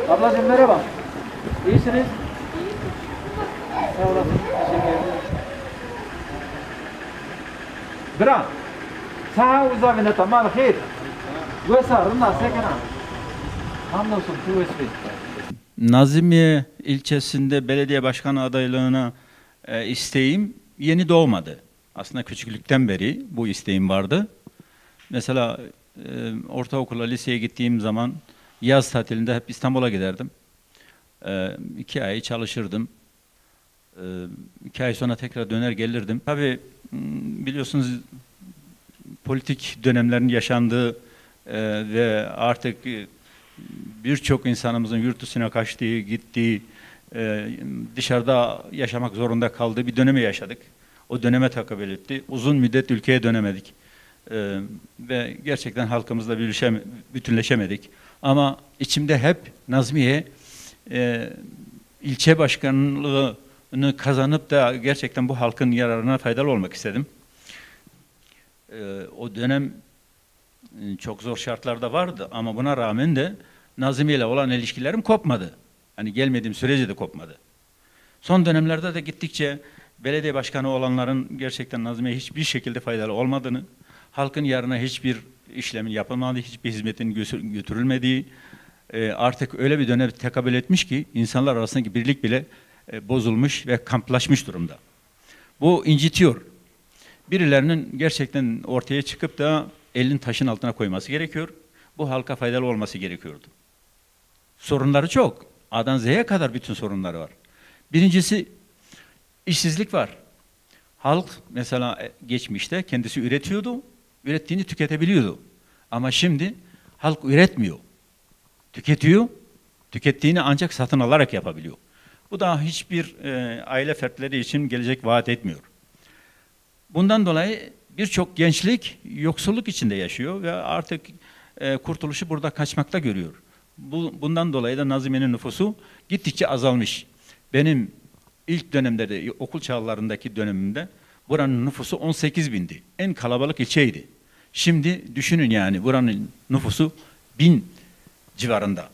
Ablacığım merhaba. İyisiniz? Sağ olasın. Teşekkür ederim. Bra. Saha uzavine tamam khir. Vesarına sekena. Hamdolsun tu esri. Nazilliye ilçesinde belediye başkanı adaylığına isteğim yeni doğmadı. Aslında küçüklükten beri bu isteğim vardı. Mesela ortaokula, liseye gittiğim zaman yaz tatilinde hep İstanbul'a giderdim. 2 ay çalışırdım. 2 ay sonra tekrar döner gelirdim. Tabii biliyorsunuz politik dönemlerin yaşandığı ve artık birçok insanımızın yurt dışına kaçtığı, gittiği, dışarıda yaşamak zorunda kaldığı bir dönemi yaşadık. O döneme tekabül etti. Uzun müddet ülkeye dönemedik. Ve gerçekten halkımızla bütünleşemedik. Ama içimde hep Nazmiye ilçe başkanlığını kazanıp da gerçekten bu halkın yararına faydalı olmak istedim. O dönem çok zor şartlarda vardı ama buna rağmen de Nazmiye ile olan ilişkilerim kopmadı. Hani gelmediğim sürece de kopmadı. Son dönemlerde de gittikçe belediye başkanı olanların gerçekten Nazmiye'ye hiçbir şekilde faydalı olmadığını, halkın yarına hiçbir işlemin yapılmadığı, hiçbir hizmetin götürülmediği, artık öyle bir dönem tekabül etmiş ki insanlar arasındaki birlik bile bozulmuş ve kamplaşmış durumda. Bu incitiyor. Birilerinin gerçekten ortaya çıkıp da elini taşın altına koyması gerekiyor. Bu halka faydalı olması gerekiyordu. Sorunları çok. A'dan Z'ye kadar bütün sorunları var. Birincisi işsizlik var. Halk mesela geçmişte kendisi üretiyordu, ürettiğini tüketebiliyordu. Ama şimdi halk üretmiyor. Tüketiyor, tükettiğini ancak satın alarak yapabiliyor. Bu da hiçbir aile fertleri için gelecek vaat etmiyor. Bundan dolayı birçok gençlik yoksulluk içinde yaşıyor ve artık kurtuluşu burada kaçmakta görüyor. Bundan dolayı da Nazilliye'nin nüfusu gittikçe azalmış. Benim ilk dönemde, okul çağlarındaki dönemimde buranın nüfusu 18 bindi. En kalabalık ilçeydi. Şimdi düşünün yani buranın nüfusu 1000 civarında.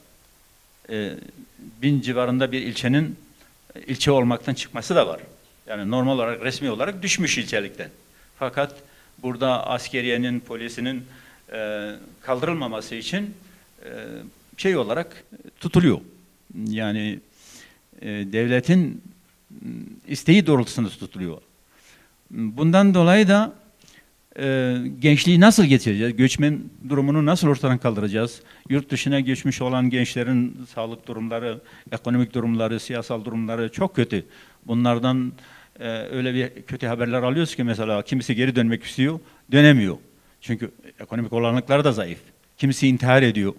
1000 civarında bir ilçenin ilçe olmaktan çıkması da var. Yani normal olarak, resmi olarak düşmüş ilçelikten. Fakat burada askeriyenin, polisinin kaldırılmaması için şey olarak tutuluyor. Yani devletin isteği doğrultusunda tutuluyor. Bundan dolayı da gençliği nasıl getireceğiz? Göçmen durumunu nasıl ortadan kaldıracağız? Yurt dışına göçmüş olan gençlerin sağlık durumları, ekonomik durumları, siyasal durumları çok kötü. Bunlardan öyle bir kötü haberler alıyoruz ki mesela kimisi geri dönmek istiyor, dönemiyor. Çünkü ekonomik olanakları da zayıf. Kimisi intihar ediyor.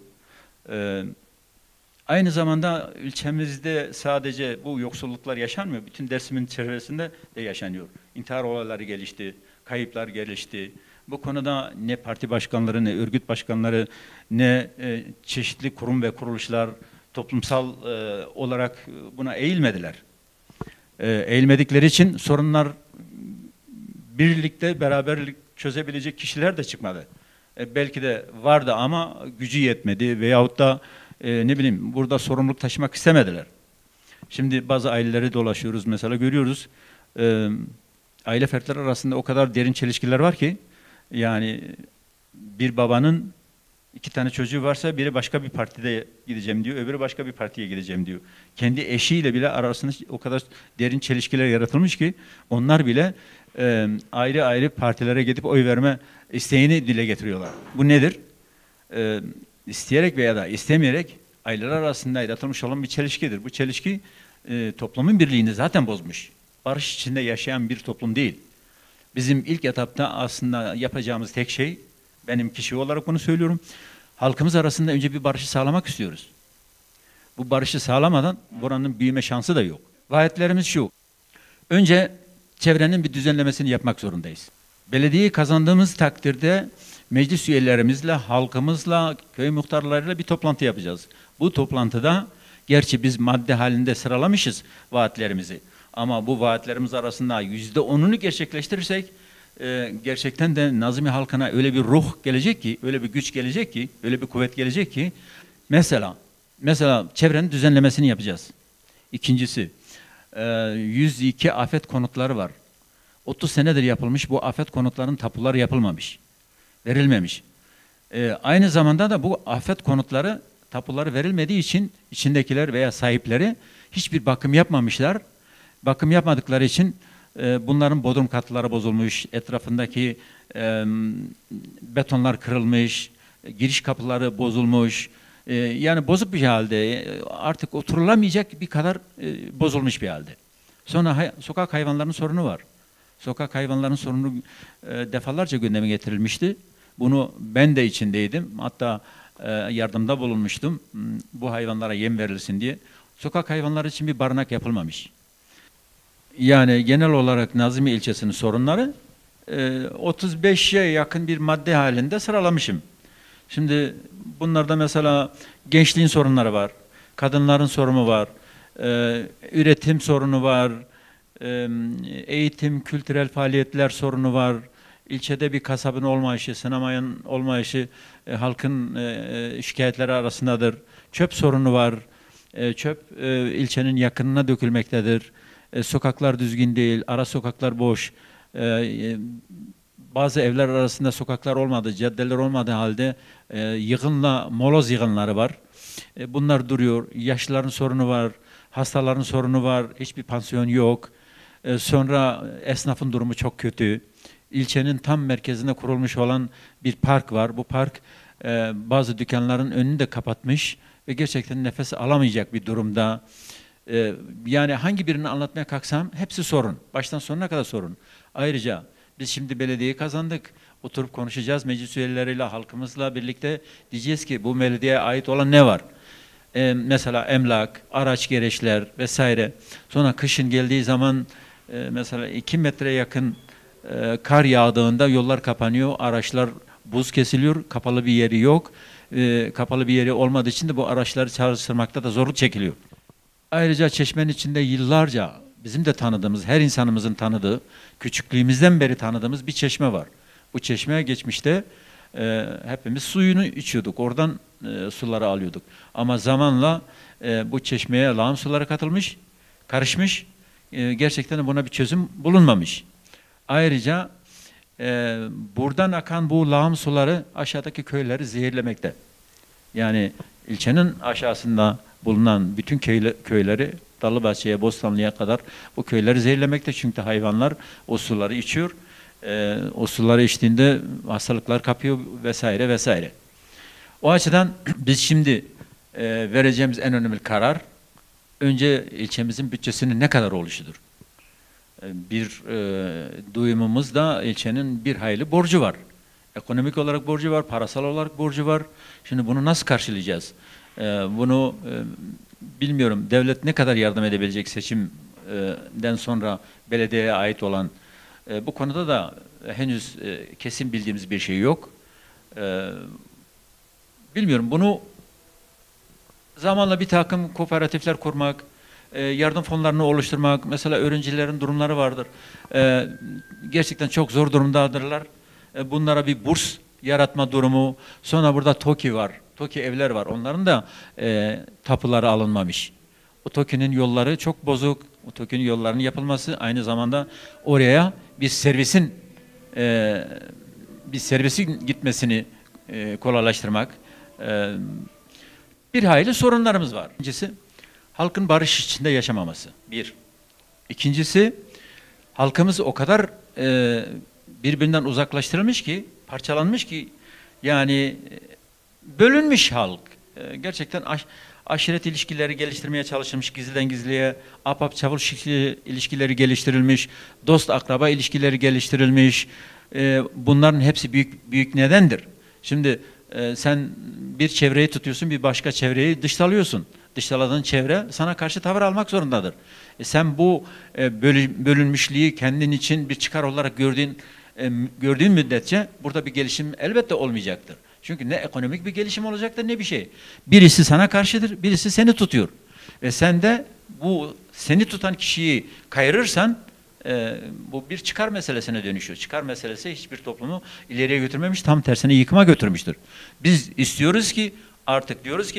Aynı zamanda ilçemizde sadece bu yoksulluklar yaşanmıyor. Bütün Dersim'in çevresinde de yaşanıyor. İntihar olayları gelişti, kayıplar gelişti. Bu konuda ne parti başkanları, ne örgüt başkanları, ne çeşitli kurum ve kuruluşlar toplumsal olarak buna eğilmediler. Eğilmedikleri için sorunlar birlikte, beraberlik çözebilecek kişiler de çıkmadı. Belki de vardı ama gücü yetmedi veyahut da ne bileyim burada sorumluluk taşımak istemediler. Şimdi bazı aileleri dolaşıyoruz mesela görüyoruz. Aile fertleri arasında o kadar derin çelişkiler var ki yani bir babanın 2 tane çocuğu varsa biri başka bir partide gideceğim diyor, öbürü başka bir partiye gideceğim diyor. Kendi eşiyle bile arasında o kadar derin çelişkiler yaratılmış ki onlar bile ayrı ayrı partilere gidip oy verme isteğini dile getiriyorlar. Bu nedir? İsteyerek veya da istemeyerek aileler arasında yaratılmış olan bir çelişkidir. Bu çelişki toplumun birliğini zaten bozmuş. Barış içinde yaşayan bir toplum değil. Bizim ilk etapta aslında yapacağımız tek şey, benim kişi olarak bunu söylüyorum, halkımız arasında önce bir barışı sağlamak istiyoruz. Bu barışı sağlamadan buranın büyüme şansı da yok. Vaatlerimiz şu, önce çevrenin bir düzenlemesini yapmak zorundayız. Belediyeyi kazandığımız takdirde meclis üyelerimizle, halkımızla, köy muhtarlarıyla bir toplantı yapacağız. Bu toplantıda, gerçi biz madde halinde sıralamışız vaatlerimizi. Ama bu vaatlerimiz arasında %10'unu gerçekleştirirsek, gerçekten de Nazilli halkına öyle bir ruh gelecek ki, öyle bir güç gelecek ki, öyle bir kuvvet gelecek ki, mesela Mesela çevrenin düzenlemesini yapacağız. İkincisi, 102 afet konutları var. 30 senedir yapılmış, bu afet konutlarının tapuları yapılmamış, verilmemiş. Aynı zamanda da bu afet konutları tapuları verilmediği için içindekiler veya sahipleri hiçbir bakım yapmamışlar. Bakım yapmadıkları için bunların bodrum katları bozulmuş, etrafındaki betonlar kırılmış, giriş kapıları bozulmuş. Yani bozuk bir halde, artık oturulamayacak bir kadar bozulmuş bir halde. Sonra sokak hayvanlarının sorunu var. Sokak hayvanlarının sorunu defalarca gündeme getirilmişti. Bunu ben de içindeydim. Hatta yardımda bulunmuştum. Bu hayvanlara yem verilsin diye. Sokak hayvanları için bir barınak yapılmamış. Yani genel olarak Nazilli ilçesinin sorunları 35'e yakın bir madde halinde sıralamışım. Şimdi bunlarda mesela gençliğin sorunları var, kadınların sorunu var, üretim sorunu var, eğitim, kültürel faaliyetler sorunu var. İlçede bir kasabın olmayışı, sinemanın olmayışı halkın şikayetleri arasındadır. Çöp sorunu var. Çöp ilçenin yakınına dökülmektedir. Sokaklar düzgün değil, ara sokaklar boş. Bazı evler arasında sokaklar olmadı, caddeler olmadığı halde moloz yığınları var. Bunlar duruyor. Yaşlıların sorunu var, hastaların sorunu var, hiçbir pansiyon yok. Sonra esnafın durumu çok kötü. İlçenin tam merkezinde kurulmuş olan bir park var. Bu park bazı dükkanların önünü de kapatmış ve gerçekten nefes alamayacak bir durumda. Yani hangi birini anlatmaya kalksam hepsi sorun. Baştan sonuna kadar sorun. Ayrıca biz şimdi belediyeyi kazandık. Oturup konuşacağız meclis üyeleriyle, halkımızla birlikte. Diyeceğiz ki bu belediyeye ait olan ne var? Mesela emlak, araç gereçler vesaire. Sonra kışın geldiği zaman mesela 2 metre yakın kar yağdığında yollar kapanıyor, araçlar buz kesiliyor, kapalı bir yeri yok. Kapalı bir yeri olmadığı için de bu araçları çalıştırmakta da zorluk çekiliyor. Ayrıca Çeşme'nin içinde yıllarca bizim de tanıdığımız, her insanımızın tanıdığı, küçüklüğümüzden beri tanıdığımız bir çeşme var. Bu çeşmeye geçmişte hepimiz suyunu içiyorduk, oradan suları alıyorduk. Ama zamanla bu çeşmeye lağım suları katılmış, karışmış, gerçekten buna bir çözüm bulunmamış. Ayrıca buradan akan bu lağım suları aşağıdaki köyleri zehirlemekte. Yani ilçenin aşağısında bulunan bütün köyleri Dallıbahçe'ye, Bostanlı'ya kadar bu köyleri zehirlemekte. Çünkü hayvanlar o suları içiyor. O suları içtiğinde hastalıklar kapıyor vesaire vesaire. O açıdan biz şimdi vereceğimiz en önemli karar önce ilçemizin bütçesinin ne kadar oluşudur. Bir duyumumuz da ilçenin bir hayli borcu var. Ekonomik olarak borcu var, parasal olarak borcu var. Şimdi bunu nasıl karşılayacağız? Bunu bilmiyorum. Devlet ne kadar yardım edebilecek seçimden sonra belediyeye ait olan bu konuda da henüz kesin bildiğimiz bir şey yok. Bilmiyorum. Bunu zamanla bir takım kooperatifler kurmak, yardım fonlarını oluşturmak, mesela öğrencilerin durumları vardır. Gerçekten çok zor durumdadırlar. Bunlara bir burs yaratma durumu. Sonra burada TOKİ var. TOKİ evler var. Onların da tapuları alınmamış. O TOKİ'nin yolları çok bozuk. O TOKİ'nin yollarının yapılması aynı zamanda oraya bir servisin gitmesini kolaylaştırmak. Bir hayli sorunlarımız var. Birincisi, halkın barış içinde yaşamaması. Bir. İkincisi, halkımız o kadar birbirinden uzaklaştırılmış ki, parçalanmış ki, yani bölünmüş halk. Gerçekten aşiret ilişkileri geliştirmeye çalışılmış, gizliden gizliye, ahbap çavuş ilişkileri geliştirilmiş, dost akraba ilişkileri geliştirilmiş. Bunların hepsi büyük nedendir. Şimdi sen bir çevreyi tutuyorsun, bir başka çevreyi dıştalıyorsun. Dıştaladığın çevre sana karşı tavır almak zorundadır. Sen bu bölünmüşlüğü kendin için bir çıkar olarak gördüğün müddetçe burada bir gelişim elbette olmayacaktır. Çünkü ne ekonomik bir gelişim olacaktır ne bir şey. Birisi sana karşıdır, birisi seni tutuyor. Ve sen de bu seni tutan kişiyi kayırırsan bu bir çıkar meselesine dönüşüyor. Çıkar meselesi hiçbir toplumu ileriye götürmemiş, tam tersine yıkıma götürmüştür. Biz istiyoruz ki, artık diyoruz ki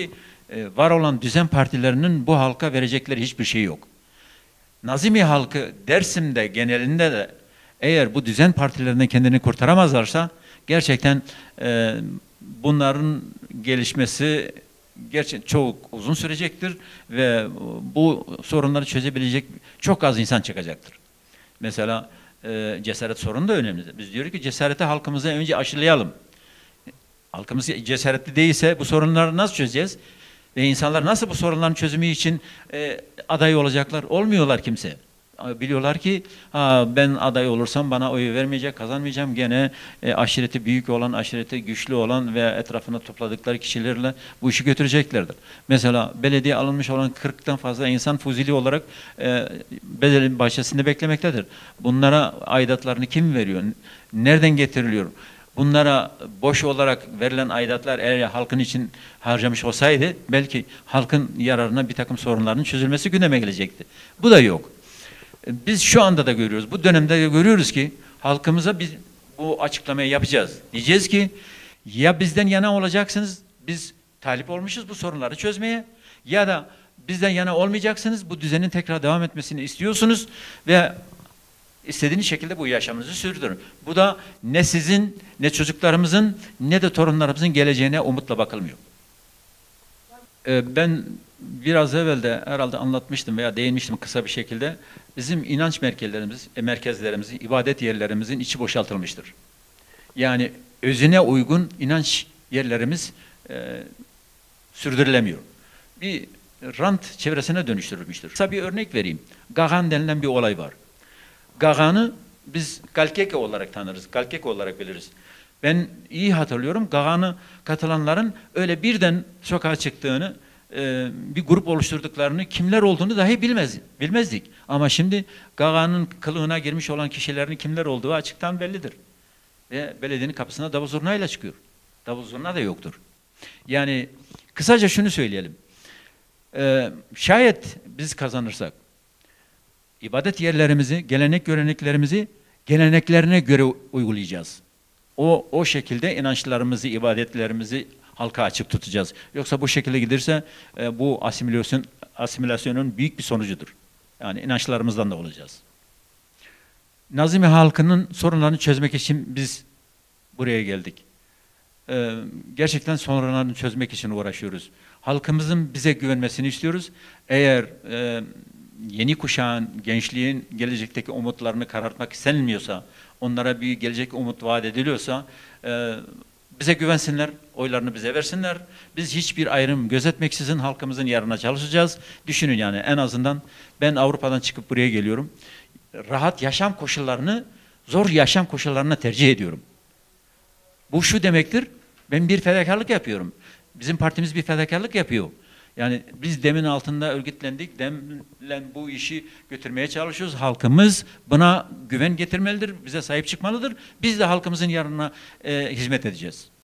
var olan düzen partilerinin bu halka verecekleri hiçbir şey yok. Nazimi halkı Dersim'de genelinde de eğer bu düzen partilerinden kendini kurtaramazlarsa gerçekten bunların gelişmesi gerçekten çok uzun sürecektir ve bu sorunları çözebilecek çok az insan çıkacaktır. Mesela cesaret sorunu da önemli. Biz diyoruz ki cesareti halkımıza önce aşılayalım. Halkımız cesaretli değilse bu sorunları nasıl çözeceğiz? Ve insanlar nasıl bu sorunların çözümü için aday olacaklar? Olmuyorlar kimse. Biliyorlar ki ben aday olursam bana oy vermeyecek, kazanmayacağım. Gene aşireti büyük olan, aşireti güçlü olan ve etrafına topladıkları kişilerle bu işi götüreceklerdir. Mesela belediye alınmış olan 40'tan fazla insan fuzuli olarak belediye bahçesinde beklemektedir. Bunlara aidatlarını kim veriyor? Nereden getiriliyor? Bunlara boş olarak verilen aidatlar eğer halkın için harcamış olsaydı belki halkın yararına bir takım sorunların çözülmesi gündeme gelecekti. Bu da yok. Biz şu anda da görüyoruz, bu dönemde de görüyoruz ki halkımıza biz bu açıklamayı yapacağız. Diyeceğiz ki ya bizden yana olacaksınız, biz talip olmuşuz bu sorunları çözmeye ya da bizden yana olmayacaksınız, bu düzenin tekrar devam etmesini istiyorsunuz ve İstediğiniz şekilde bu yaşamınızı sürdürün. Bu da ne sizin, ne çocuklarımızın, ne de torunlarımızın geleceğine umutla bakılmıyor. Ben biraz evvel de herhalde anlatmıştım veya değinmiştim kısa bir şekilde. Bizim inanç merkezlerimizin, ibadet yerlerimizin içi boşaltılmıştır. Yani özüne uygun inanç yerlerimiz sürdürülemiyor. Bir rant çevresine dönüştürülmüştür. Kısa bir örnek vereyim. Gagan denilen bir olay var. Gagan'ı biz Galkeke olarak tanırız, Galkeke olarak biliriz. Ben iyi hatırlıyorum, Gagan'ı katılanların öyle birden sokağa çıktığını, bir grup oluşturduklarını, kimler olduğunu dahi bilmezdik. Ama şimdi Gagan'ın kılığına girmiş olan kişilerin kimler olduğu açıktan bellidir. Ve belediyenin kapısına davul zurnayla çıkıyor. Davul zurna da yoktur. Yani kısaca şunu söyleyelim. Şayet biz kazanırsak, İbadet yerlerimizi, gelenek göreneklerimizi geleneklerine göre uygulayacağız. O şekilde inançlarımızı, ibadetlerimizi halka açık tutacağız. Yoksa bu şekilde giderse bu asimilasyonun büyük bir sonucudur. Yani inançlarımızdan da olacağız. Nazimi halkının sorunlarını çözmek için biz buraya geldik. Gerçekten sorunlarını çözmek için uğraşıyoruz. Halkımızın bize güvenmesini istiyoruz. Eğer yeni kuşağın, gençliğin gelecekteki umutlarını karartmak istenmiyorsa, onlara bir gelecek umut vaat ediliyorsa bize güvensinler, oylarını bize versinler. Biz hiçbir ayrım gözetmeksizin halkımızın yararına çalışacağız. Düşünün yani en azından ben Avrupa'dan çıkıp buraya geliyorum. Rahat yaşam koşullarını, zor yaşam koşullarına tercih ediyorum. Bu şu demektir, ben bir fedakarlık yapıyorum. Bizim partimiz bir fedakarlık yapıyor. Yani biz demin altında örgütlendik, demle bu işi götürmeye çalışıyoruz. Halkımız buna güven getirmelidir, bize sahip çıkmalıdır. Biz de halkımızın yararına hizmet edeceğiz.